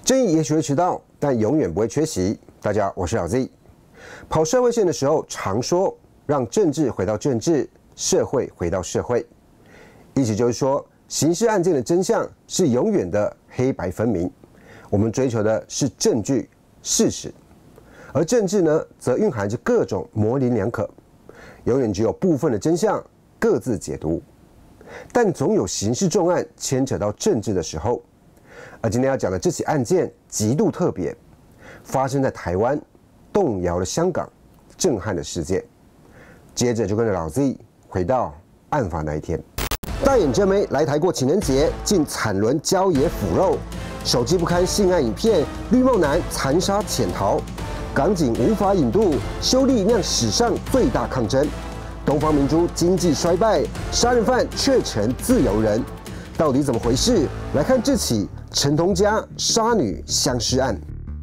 正义也许会迟到，但永远不会缺席。大家好，我是老 Z。跑社会线的时候，常说让政治回到政治，社会回到社会，意思就是说，刑事案件的真相是永远的黑白分明。我们追求的是证据、事实，而政治呢，则蕴含着各种模棱两可，永远只有部分的真相各自解读。但总有刑事重案牵扯到政治的时候。而今天要讲的这起案件极度特别，发生在台湾，动摇了香港，震撼的事件。接着就跟着老 Z 回到案发那一天。大眼真妹来台过情人节，竟惨沦郊野腐肉，手机不堪性爱影片，绿帽男残杀潜逃，港警无法引渡，修例酿史上最大抗争。东方明珠经济衰败，杀人犯却成自由人，到底怎么回事？来看这起陈同佳杀女相尸案。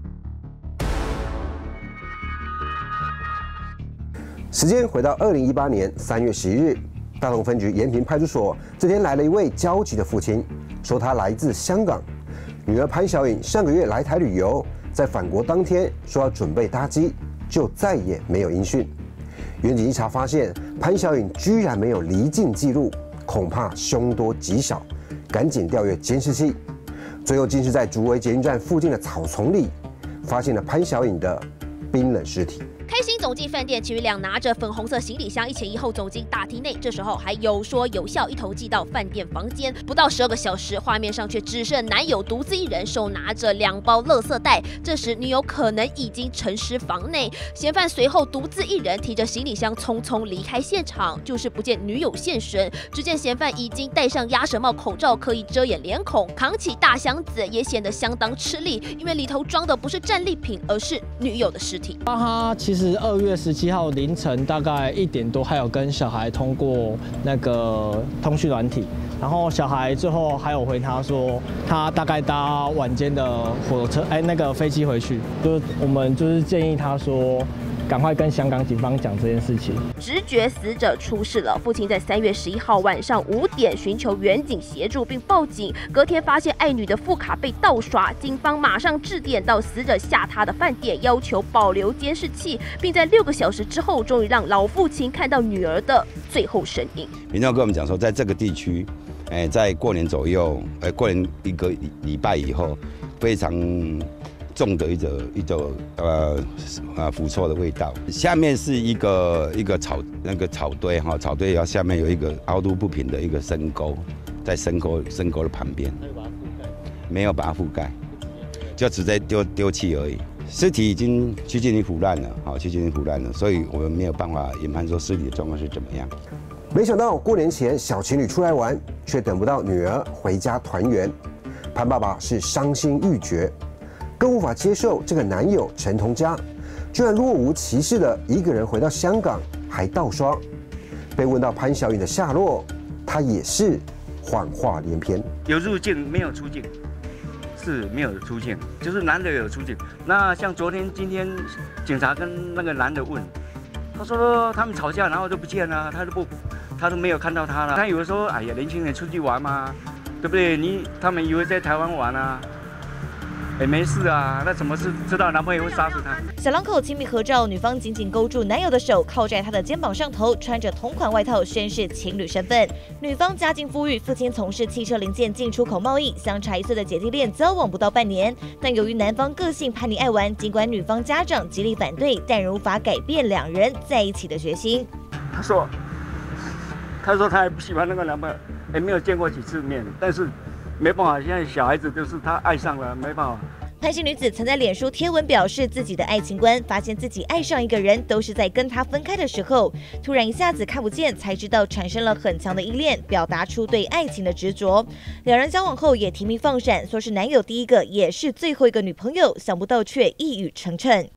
时间回到2018年3月11日，大同分局延平派出所这天来了一位焦急的父亲，说他来自香港，女儿潘小颖上个月来台旅游，在返国当天说要准备搭机，就再也没有音讯。远警一查发现，潘小颖居然没有离境记录，恐怕凶多吉少，赶紧调阅监视器。最后竟是在竹围捷运站附近的草丛里，发现了潘小颖的冰冷尸体。 开心总进饭店，其余俩拿着粉红色行李箱一前一后走进大厅内，这时候还有说有笑，一同寄到饭店房间。不到12个小时，画面上却只剩男友独自一人，手拿着2包垃圾袋。这时女友可能已经沉尸房内，嫌犯随后独自一人提着行李箱匆匆离开现场，就是不见女友现身。只见嫌犯已经戴上鸭舌帽、口罩，刻意遮掩脸孔，扛起大箱子也显得相当吃力，因为里头装的不是战利品，而是女友的尸体。 他其实2月17号凌晨大概1点多，还有跟小孩通过那个通讯软体，然后小孩最后还有回他说，他大概搭晚间的火车，那个飞机回去，就是我们就是建议他说，赶快跟香港警方讲这件事情。 直觉死者出事了，父亲在3月11号晚上5点寻求远警协助并报警，隔天发现爱女的副卡被盗刷，警方马上致电到死者下榻的饭店，要求保留监视器，并在6个小时之后，终于让老父亲看到女儿的最后身影。 民众跟我们讲说，在这个地区，在过年左右，过年1个礼拜以后，非常重的一种腐臭的味道。下面是一个草堆哈，草堆然后下面有一个凹凸不平的一个深沟，在深沟的旁边，没有把它覆盖，就直接丢弃而已。尸体已经趋近于腐烂了，趋近于腐烂了，所以我们没有办法研判说尸体的状况是怎么样。 没想到过年前小情侣出来玩，却等不到女儿回家团圆，潘爸爸是伤心欲绝。更无法接受这个男友陈同佳，居然若无其事的一个人回到香港，还盗刷。被问到潘小颖的下落，他也是谎话连篇。 有入境没有出境，是没有出境，就是男的有出境。那像昨天、今天，警察跟那个男的问，他说他们吵架，然后就不见了，他都没有看到他了。他以为说，哎呀，年轻人出去玩嘛，对不对？他们以为在台湾玩啊。没事啊，那怎么是知道男朋友会杀死他？ 小两口亲密合照，女方紧紧勾住男友的手，靠在他的肩膀上头，穿着同款外套宣示情侣身份。女方家境富裕，父亲从事汽车零件进出口贸易，相差1岁的姐弟恋交往不到半年。但由于男方个性叛逆爱玩，尽管女方家长极力反对，但仍无法改变2人在一起的决心。 他说他还不喜欢那个男朋友，也没有见过几次面，但是。没办法，现在小孩子就是他爱上了，没办法。 潘姓女子曾在脸书贴文表示自己的爱情观，发现自己爱上一个人都是在跟他分开的时候，突然一下子看不见，才知道产生了很强的依恋，表达出对爱情的执着。2人交往后也提名放闪，说是男友第一个也是最后一个女朋友，想不到却一语成谶。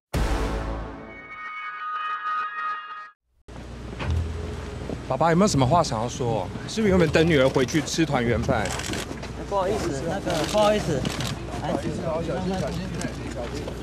爸爸有没有什么话想要说？是不是原本等女儿回去吃团圆饭？ 不好意思，不好意思，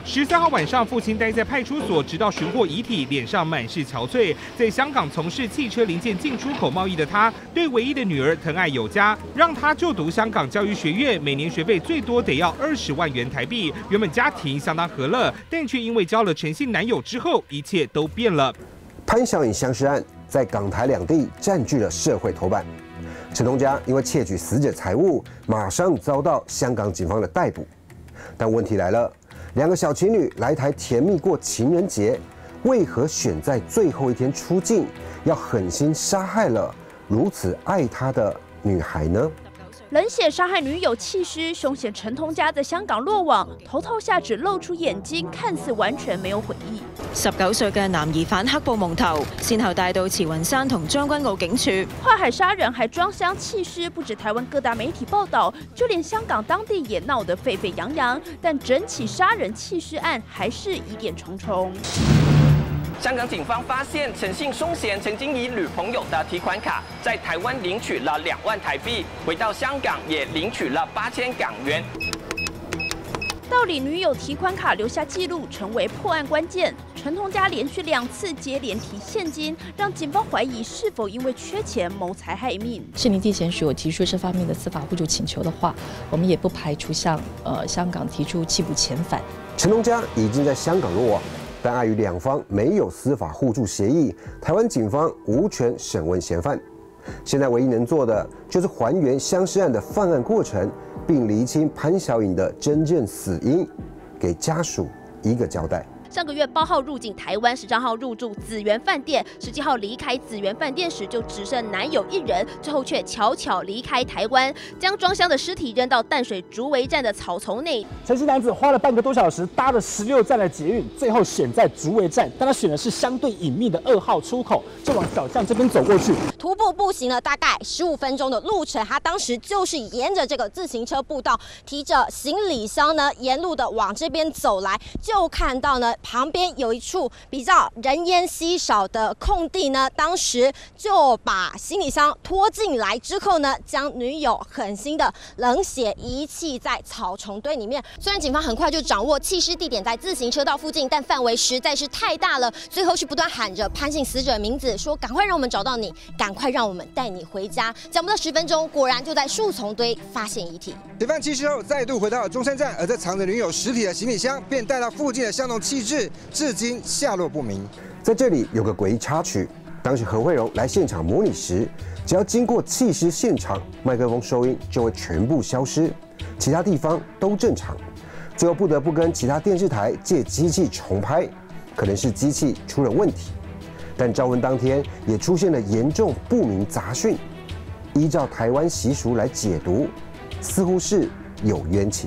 13号晚上，父亲待在派出所，直到寻获遗体，脸上满是憔悴。在香港从事汽车零件进出口贸易的他，对唯一的女儿疼爱有加，让她就读香港教育学院，每年学费最多得要20万元台币。原本家庭相当和乐，但却因为交了陈姓男友之后，一切都变了。 潘晓颖相尸案在港台两地占据了社会头版。陈同佳因为窃取死者财物，马上遭到香港警方的逮捕。但问题来了，两个小情侣来台甜蜜过情人节，为何选在最后一天出境，要狠心杀害了如此爱他的女孩呢？ 冷血杀害女友弃尸，凶嫌陈同佳在香港落网，头套下只露出眼睛，看似完全没有悔意。 19歲嘅男疑犯黑布蒙頭，先後帶到慈雲山同將軍澳警署。 跨海殺人還裝箱棄屍，不止台灣各大媒體報道，就連香港當地也鬧得沸沸揚揚。但整起殺人棄屍案還是疑點重重。 香港警方發現陳姓兇嫌曾經以女朋友的提款卡在台灣領取了2萬台幣，回到香港也領取了8000港元。 盜領女友提款卡留下記錄，成為破案關鍵。陳同佳連續2次接連提現金，讓警方懷疑是否因為缺錢謀財害命。 士林地檢署有提出這方面的司法互助請求的話，我們也不排除向香港提出緝捕遣返。 陳同佳已經在香港落網，但礙於兩方沒有司法互助協議，台灣警方無權審問嫌犯。現在唯一能做的就是還原相屍案的犯案過程，並釐清潘曉穎的真正死因，給家屬一個交代。 上個月8號入境台灣，13號入住紫園飯店，17號離開紫園飯店時就只剩男友1人，最後卻悄悄離開台灣，將裝箱的屍體扔到淡水竹圍站的草叢內。 陳姓男子花了半個多小時搭了16站的捷運，最後選在竹圍站，但他選的是相對隱秘的2號出口，就往小巷這邊走過去。 徒步步行了大概15分鐘的路程，他當時就是沿着這個自行車步道，提着行李箱呢，沿路的往這邊走來，就看到呢。旁邊有一處比較人煙稀少的空地呢，當時就把行李箱拖進來之後呢，將女友狠心的冷血遺棄在草叢堆裡面。雖然警方很快就掌握棄屍地點在自行車道附近，但範圍實在是太大了，最後是不斷喊着潘姓死者名字，說趕快讓我們找到你，趕快讓我們帶你回家。講不到10分鐘，果然就在樹叢堆發現遺體。 嫌犯棄屍後再度回到中山站，而這藏着女友屍體的行李箱便帶到附近的巷弄棄置，至今下落不明。 在這裡有個詭異插曲，當時何惠榮來現場模擬時，只要經過棄屍現場，麥克風收音就會全部消失，其他地方都正常。最後不得不跟其他電視台借機器重拍，可能是機器出了問題。但招魂當天也出現了嚴重不明雜訊，依照台灣習俗來解讀，似乎是有冤情。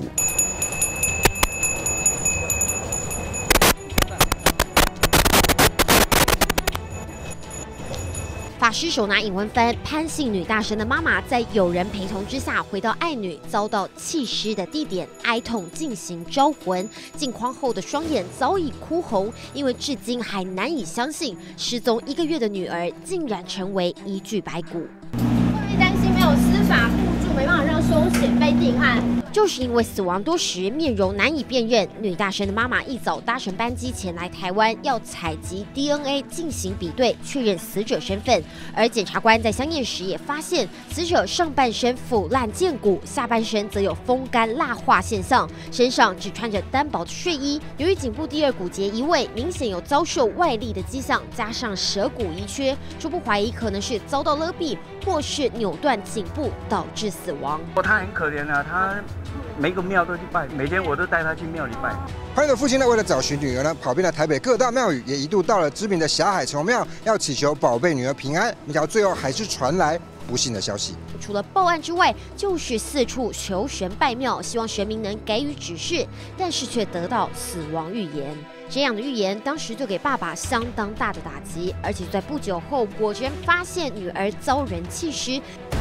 法师手拿影文幡，潘姓女大生的妈妈在友人陪同之下回到爱女遭到弃尸的地点，哀痛进行招魂。镜框后的双眼早已哭红，因为至今还难以相信失踪1个月的女儿竟然成为一具白骨。 会担心没有司法互助，没办法让凶嫌被定案。 就是因为死亡多时，面容难以辨认，女大生的妈妈一早搭乘班机前来台湾，要采集 DNA 进行比对，确认死者身份。而检察官在相验时也发现，死者上半身腐烂见骨，下半身则有风干蜡化现象，身上只穿着单薄的睡衣。由于颈部第2骨节移位，明显有遭受外力的迹象，加上舌骨遗缺，初步怀疑可能是遭到勒毙，或是扭断颈部导致死亡。 他很可怜啊，他每个庙都去拜，每天我都带他去庙里拜。 潘的父亲呢，为了找寻女儿呢，跑遍了台北各大庙宇，也一度到了知名的霞海城庙，要祈求宝贝女儿平安。没想到最后还是传来不幸的消息。 除了报案之外，就是四处求神拜庙，希望神明能给予指示，但是却得到死亡预言。这样的预言当时就给爸爸相当大的打击，而且在不久后果真发现女儿遭人弃尸。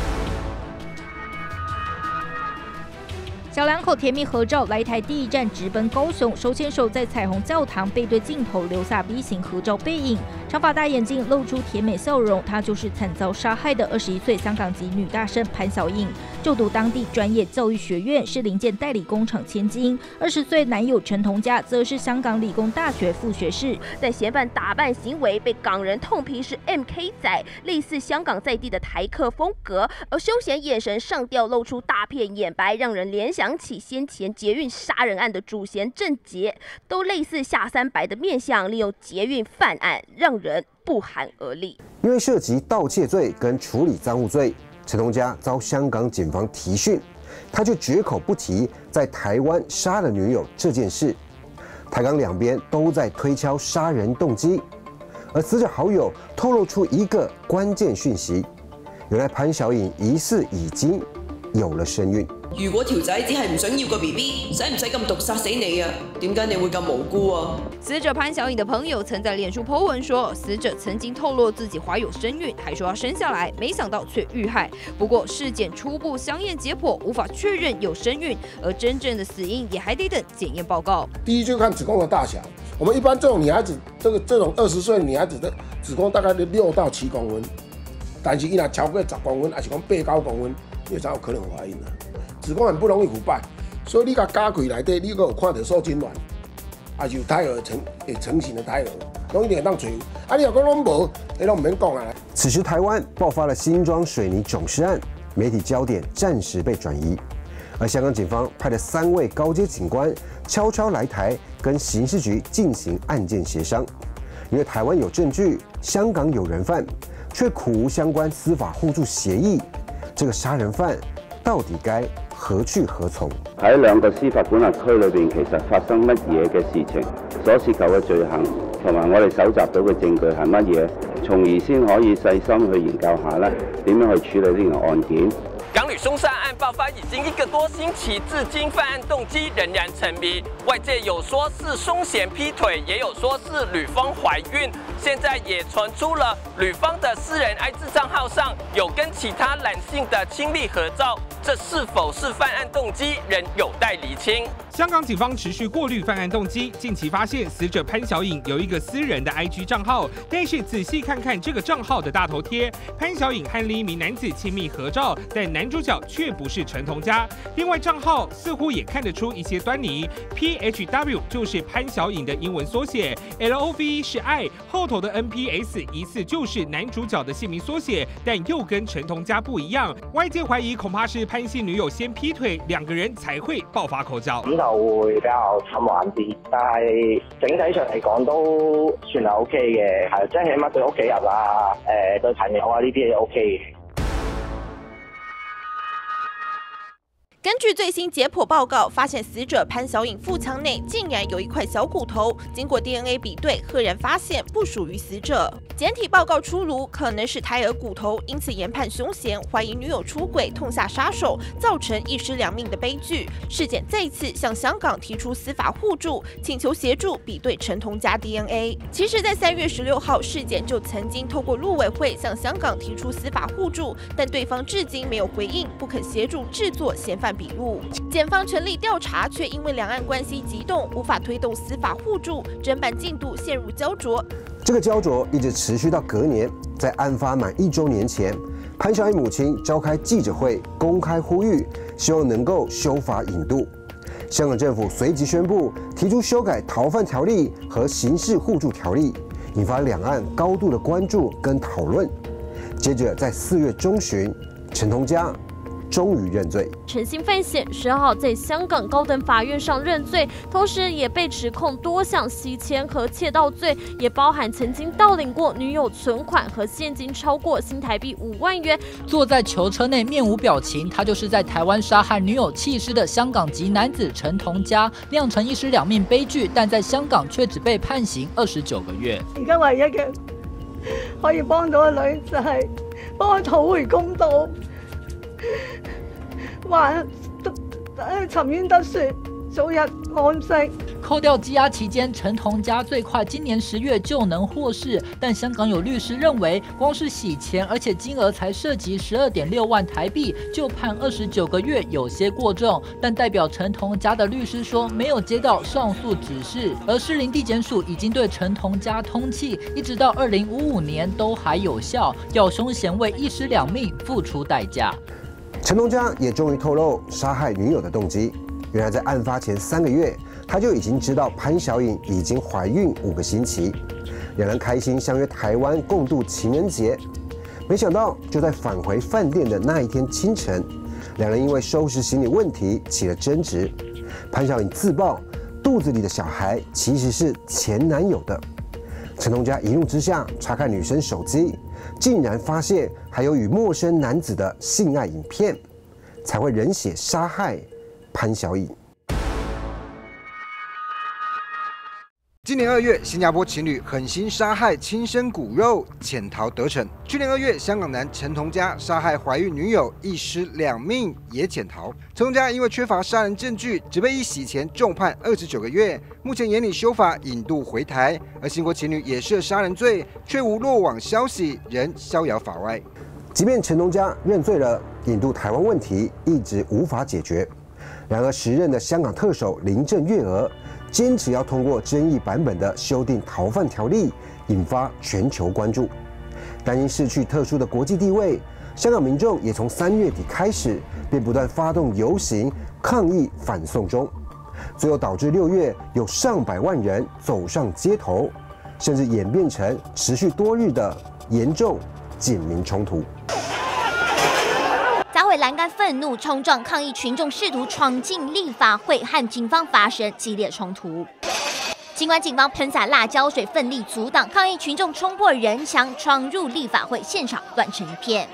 小两口甜蜜合照，来台第1站直奔高雄，手牵手在彩虹教堂背对镜头留下 V 型合照背影，长发大眼睛露出甜美笑容，她就是惨遭杀害的21岁香港籍女大生潘晓颖。 就读当地专业教育学院，是零件代理工厂千金。20岁男友陈同佳则是香港理工大学副学士。 但嫌犯打扮行为被港人痛批是 MK 仔，类似香港在地的台客风格，而休闲眼神上吊露出大片眼白，让人联想起先前捷运杀人案的主嫌郑捷，都类似下三白的面相，利用捷运犯案，让人不寒而栗。 因为涉及盗窃罪跟处理赃物罪，陈同佳遭香港警方提讯，他却绝口不提在台湾杀了女友这件事。台港两边都在推敲杀人动机，而死者好友透露出一个关键讯息：原来潘小颖疑似已经有了身孕。 如果條仔只係唔想要個 BB， 使唔使咁毒殺死你啊？點解你會咁無辜啊？ 死者潘小颖的朋友曾在臉書 po 文說，死者曾經透露自己懷有身孕，還說要生下來，沒想到卻遇害。不過事件初步相驗解剖，無法確認有身孕，而真正的死因也還得等檢驗報告。 第一就看子宮的大小，我們一般這種女孩子，這種20歲的女孩子的子宮大概6到7公分，但是伊若超過10公分，還是講8、9公分，你才有可能懷孕啦。子宮很不容易腐敗，所以你甲加開內底，你有看到受精卵，還是有胎兒成型的胎兒，攏一定會當找。啊，你若講攏無，你攏唔免講啊。 此時台灣爆發了新莊水泥種屍案，媒體焦點暫時被轉移，而香港警方派的3位高階警官悄悄來台，跟刑事局進行案件協商。因為台灣有證據，香港有人犯，卻苦無相關司法互助協議，這個殺人犯到底該何去何從？ 喺兩個司法管轄區裏邊，其實發生乜嘢嘅事情，所涉及嘅罪行，同埋我哋搜集到嘅證據係乜嘢，從而先可以細心去研究下咧，點樣去處理呢個案件。 港女兇殺案爆發已經1個多星期，至今犯案動機仍然成謎。外界有說是兇嫌劈腿，也有說是女方懷孕。現在也傳出了女方的私人 IG 賬號上有跟其他男性的親密合照，這是否是犯案動機，仍有待釐清。 香港警方持續過濾犯案動機，近期發現死者潘小穎有一個私人的 IG 賬號，但是仔細看看這個賬號的大頭貼，潘小穎和另一名男子親密合照，但男主角卻不是陳同佳。另外賬號似乎也看得出一些端倪 ，PHW 就是潘小穎的英文縮寫 ，LOVE 是愛，後頭的 NPS 疑似就是男主角的姓名縮寫，但又跟陳同佳不一樣。外界懷疑恐怕是潘姓女友先劈腿，2個人才會爆發口角。 就會比較侵玩啲，但係整體上嚟講都算係 OK 嘅，係即係起碼對屋企人啊、對朋友啊呢啲嘢 OK 嘅。 根據最新解剖報告，發現死者潘小穎腹腔內竟然有一塊小骨頭，經過 DNA 比對，赫然發現不屬於死者。檢體報告出爐，可能是胎兒骨頭，因此研判兇嫌懷疑女友出軌，痛下殺手，造成一屍兩命的悲劇。事件再一次向香港提出司法互助，請求協助比對陳同佳 DNA。其實，在3月16號，事件就曾經透過陸委會向香港提出司法互助，但對方至今沒有回應，不肯協助製作嫌犯筆錄。檢方成立調查，卻因為兩岸關係激動，無法推動司法互助，偵辦進度陷入焦灼。 這個焦灼一直持續到隔年，在案發滿1週年前，潘小穎母親召開記者會，公開呼籲，希望能夠修法引渡。香港政府隨即宣布提出修改逃犯條例和刑事互助條例，引發兩岸高度的關注跟討論。接着在4月中旬，陳同佳終於認罪。 陳姓犯嫌10號在香港高等法院上認罪，同時也被指控多項洗錢和竊盜罪，也包含曾經盜領過女友存款和現金超過新台幣5萬元。 坐在囚車內面無表情，他就是在台灣殺害女友棄屍的香港籍男子陳同佳，釀成一屍兩命悲劇，但在香港卻只被判刑29個月。 而家唯一嘅可以幫到個女就係幫佢討回公道。還沉冤得雪，早日安息。 扣掉羈押期間，陳同佳最快今年10月就能獲釋，但香港有律師認為，光是洗錢，而且金額才涉及12.6萬台幣，就判29個月，有些過重。但代表陳同佳的律師說，沒有接到上訴指示，而士林地檢署已經對陳同佳通緝，一直到2055年都還有效，要兇嫌為一屍兩命付出代價。 陈同佳也终于透露杀害女友的动机。原来在案发前3个月，他就已经知道潘晓颖已经怀孕5个星期，两人开心相约台湾共度情人节。没想到就在返回饭店的那一天清晨，两人因为收拾行李问题起了争执。潘晓颖自曝肚子里的小孩其实是前男友的。陈同佳一怒之下查看女生手机，竟然发现还有与陌生男子的性爱影片，才会冷血杀害潘晓颖。 今年2月，新加坡情侣狠心杀害亲生骨肉，潜逃得逞。去年2月，香港男陈同佳杀害怀孕女友，一尸2命也潜逃。陈同佳因为缺乏杀人证据，只被以洗钱重判29个月。目前严拟修法，引渡回台。而新国情侣也涉杀人罪，却无落网消息，仍逍遥法外。 即便陈同佳认罪了，引渡台湾问题一直无法解决。然而，时任的香港特首林郑月娥坚持要通过争议版本的修订逃犯条例，引发全球关注。担心失去特殊的国际地位，香港民众也从3月底开始便不断发动游行抗议反送中，最后导致6月有上百万人走上街头，甚至演变成持续多日的严重警民冲突。 砸毁栏杆，愤怒冲撞抗议群众试图闯进立法会，和警方发生激烈冲突。尽管警方喷洒辣椒水，奋力阻挡抗议群众冲破人墙，闯入立法会现场，乱成一片。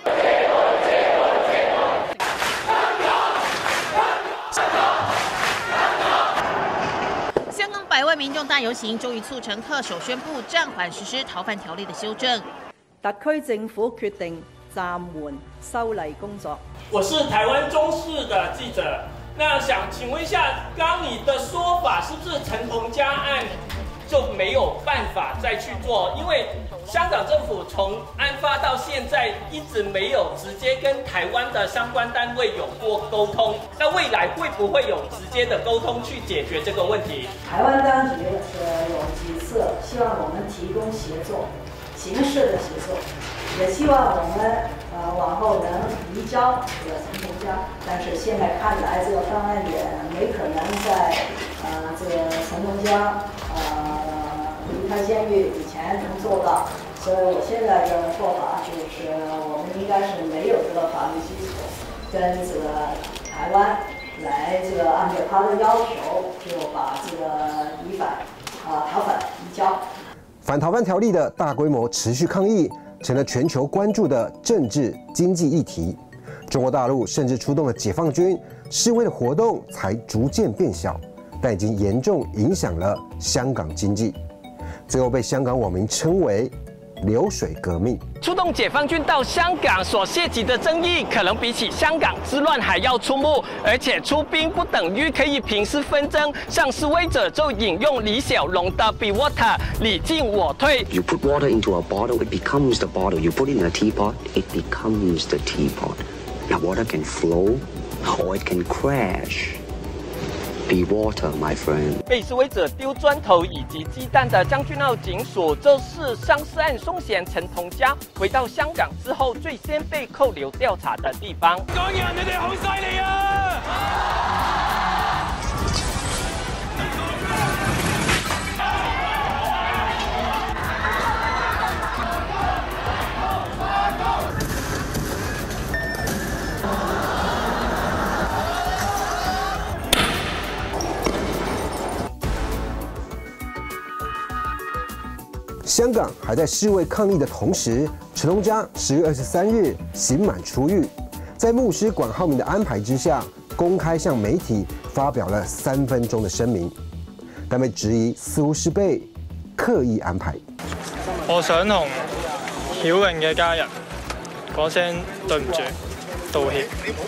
香港百万民众大游行，终于促成特首宣布暂缓实施逃犯条例的修正。 特區政府決定暫緩修例工作。 我是台湾中视的记者，那想请问一下，刚你的说法是不是陈同佳案就没有办法再去做？因为香港政府从案发到现在一直没有直接跟台湾的相关单位有过沟通，那未来会不会有直接的沟通去解决这个问题？ 台湾当局有几次希望我们提供协作，形式的协作，也希望我们往后能移交这个陈同佳，但是现在看来这个方案也没可能在这个陈同佳离开监狱以前能做到，所以我现在的做法就是我们应该是没有这个法律基础，跟这个台湾来这个按照他的要求就把这个逃犯移交。 反逃犯条例的大规模持续抗议，成了全球关注的政治经济议题。中国大陆甚至出动了解放军，示威的活动才逐渐变小，但已经严重影响了香港经济。最后被香港网民称为“流水革命”。 出动解放军到香港所涉及的争议，可能比起香港之乱还要出目，而且出兵不等于可以平息纷争。像示威者就引用李小龙的 "Be water"， 你进我退。 You put water into a bottle, it becomes the bottle. You put it in a teapot, it becomes the teapot. Now water can flow, or it can crash. Be water, my friend. 被示威者丢砖头以及鸡蛋的将军澳警署，这是上司案凶嫌陈同佳回到香港之后最先被扣留调查的地方。港人，你哋好犀利啊！ 香港还在示威抗议的同时，陈同佳10月23日刑满出狱，在牧师管浩明的安排之下，公开向媒體發表了3分鐘的聲明，但被質疑似乎是被刻意安排。 我想同曉穎嘅家人講聲對唔住，道歉。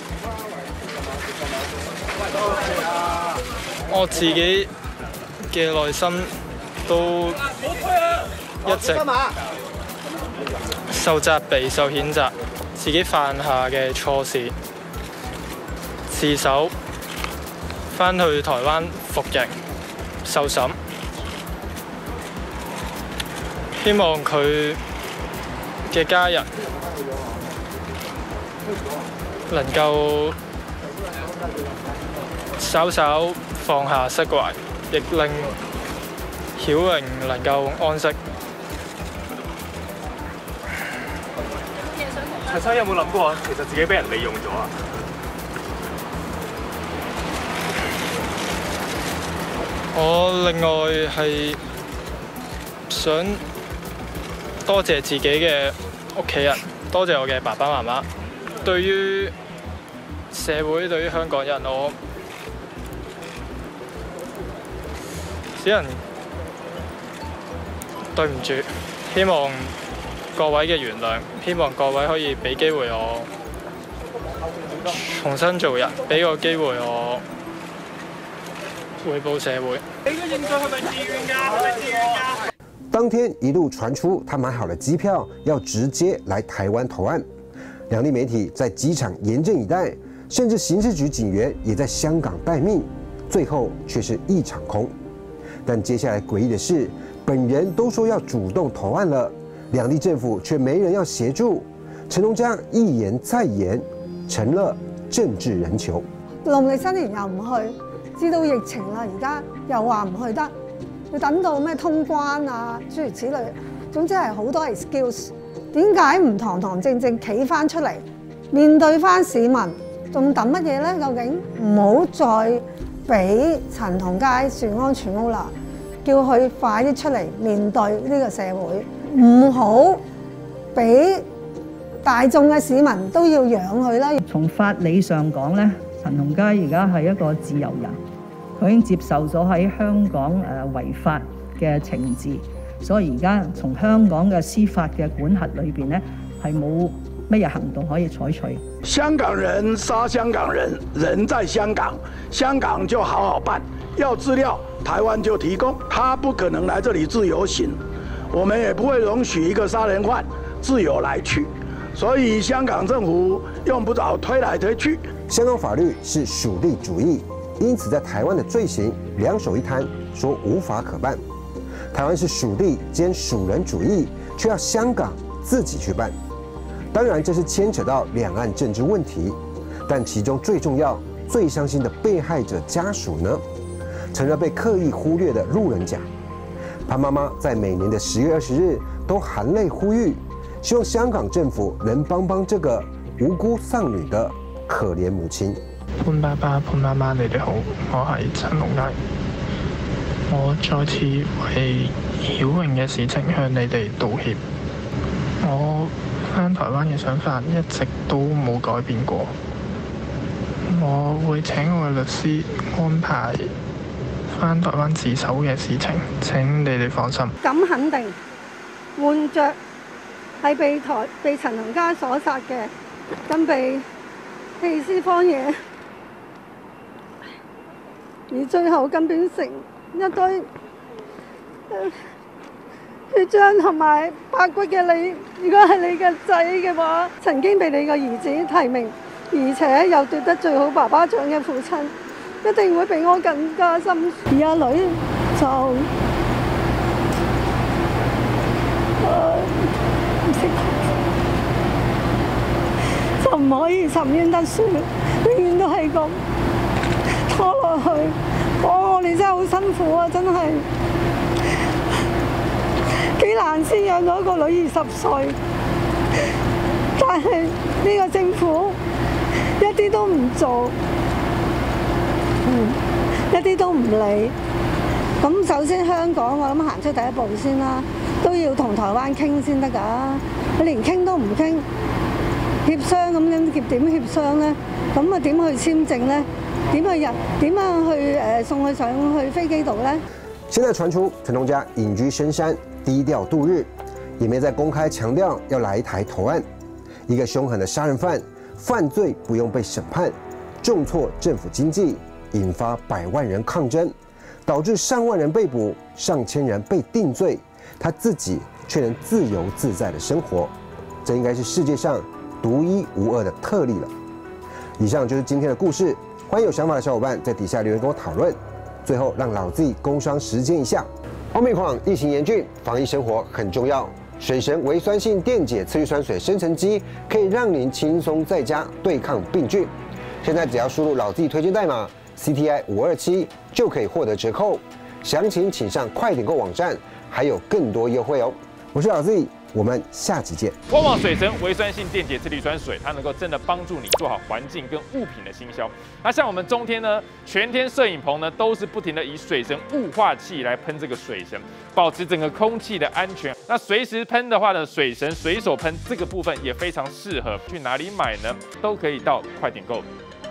我自己嘅內心都一直受責備、受譴責，自己犯下嘅錯事，自首，返去台灣服刑、受審。希望佢嘅家人能夠稍稍放下釋懷，亦令曉榮能夠安息。 陳生有冇諗過，其實自己俾人利用咗啊？ 我另外係想多謝自己嘅屋企人，多謝我嘅爸爸媽媽。對於社會，對於香港人，我只能對唔住，希望各位嘅原諒，希望各位可以俾機會我重新做人，俾個機會我回報社會。 你嘅認罪係咪自願㗎？係咪自願㗎？ 當天一度傳出他買好了機票，要直接來台灣投案。兩地媒體在機場嚴陣以待，甚至刑事局警員也在香港待命，最後卻是一場空。但接下來詭異的是，本人都說要主動投案了，兩地政府卻沒人要協助。陳同佳一言再言，成了政治人球。 農曆新年又唔去，知道疫情啦，而家又話唔去得，要等到咩通關啊，諸如此類，總之係好多 excuse。點解唔堂堂正正企翻出嚟，面對翻市民，仲等乜嘢呢？究竟唔好再俾陳同佳樹安全屋啦，叫佢快啲出嚟面對呢個社會，唔好俾大眾嘅市民都要養佢啦。 從法理上講咧，陳同佳而家係一個自由人，佢已經接受咗喺香港違法嘅懲治。所以而家從香港嘅司法嘅管轄裏邊呢，係冇乜嘢行動可以採取。 香港人殺香港人，人在香港，香港就好好辦。要資料，台灣就提供，他不可能來這裡自由行，我們也不會容許一個殺人犯自由來去。所以香港政府用不着推來推去。 香港法律是屬地主義，因此在台灣的罪行兩手一攤，說無法可辦。台灣是屬地兼屬人主義，卻要香港自己去辦。當然，這是牽扯到兩岸政治問題，但其中最重要、最傷心的被害者家屬呢，成了被刻意忽略的路人甲。潘媽媽在每年的10月20日都含淚呼籲，希望香港政府能幫幫這個無辜喪女的可憐母親。 潘爸爸、潘媽媽，你哋好，我係陳同佳。我再次為曉榮嘅事情向你哋道歉。我返台灣嘅想法一直都冇改變過。我會請我嘅律師安排返台灣自首嘅事情，請你哋放心。 咁肯定，換着係被陳同佳所殺嘅，跟被棄屍荒野，而最後更變成一堆血漿同埋白骨嘅你，如果係你嘅仔嘅話，曾經被你嘅兒子提名，而且又奪得最好爸爸獎嘅父親，一定會比我更加心酸。而阿女就唔可以沉冤得雪，永遠都係咁拖落去。我哋真係好辛苦啊！真係幾難先養到一個女20歲，但係呢個政府一啲都唔做，一啲都唔理。咁首先香港，我諗行出第一步先啦，都要同台灣傾先得㗎。佢連傾都唔傾，協商咁樣點協商呢？咁啊點去簽證呢？點樣去送佢上去飛機度呢？ 現在傳出陳同佳隱居深山，低調度日，也沒再公開強調要來台投案。一個兇狠的殺人犯，犯罪不用被審判，重挫政府經濟，引發100萬人抗爭，導致上萬人被捕，上千人被定罪，他自己卻能自由自在的生活，這應該是世界上獨一無二的特例了。以上就是今天的故事。歡迎有想法的小伙伴在底下留言跟我討論。最後，讓老 Z 工商時間一下。Omicron 疫情嚴峻，防疫生活很重要。 水神微酸性电解次氯酸水生成机可以让您轻松在家对抗病菌。现在只要输入老 Z 推荐代码 CTI527就可以获得折扣。详情请上快点购网站，还有更多优惠哦。我是老 Z， 我们下集见。 旺旺水神微酸性电解次氯酸水，它能够真的帮助你做好环境跟物品的行销。那像我们中天呢，全天摄影棚呢都是不停的以水神雾化器来喷这个水神，保持整个空气的安全。那随时喷的话呢，水神随手喷这个部分也非常适合。去哪里买呢？都可以到快点购